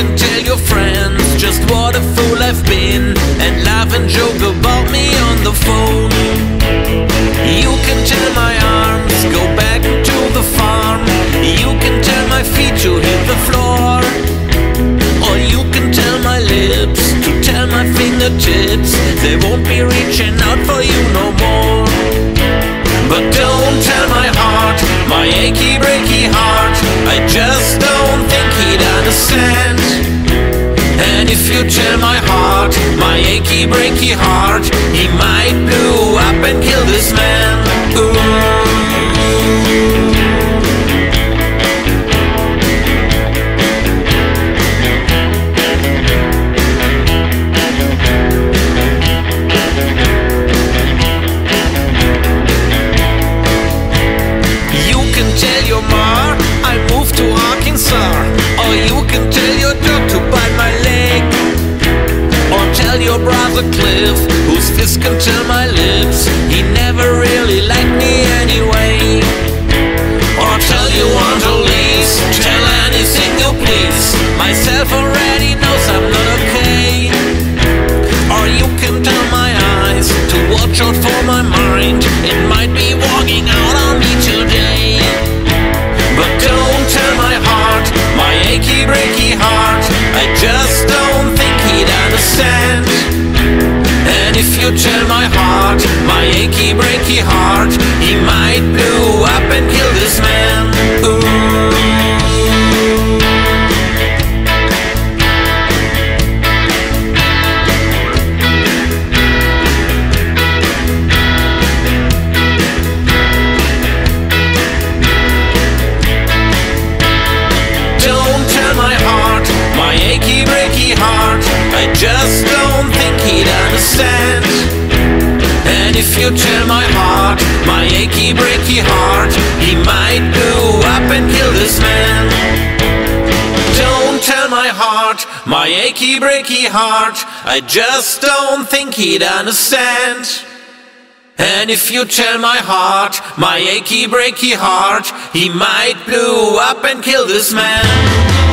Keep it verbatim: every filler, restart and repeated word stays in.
can tell your friends just what a fool I've been, and laugh and joke about me on the phone. You can tell my arms go back to the farm, you can tell my feet to hit the floor, or you can tell my lips to tell my fingertips they won't be reaching out for you no more. But don't tell my heart, my achy breaky heart, I just don't think he'd understand. And if you tell my heart, my achy breaky heart, he might blow up and kill this man. Ooh. I moved to Arkansas, or you can tell your dog to bite my leg, or tell your brother Cliff, whose fist can tell my lips he never really liked me anyway, or tell you Aunt Elise, tell anything you please, myself already knows I'm not okay. Or you can tell my eyes to watch out for my mind, it might be walking out on me today. But don't tell my heart, my achy breaky heart, I just don't think he'd understand. And if you tell my heart, my achy breaky heart, he might blow up and kill this man. Ooh. I just don't think he'd understand. And if you tell my heart, my achy breaky heart, he might blow up and kill this man. Don't tell my heart, my achy breaky heart, I just don't think he'd understand. And if you tell my heart, my achy breaky heart, he might blow up and kill this man.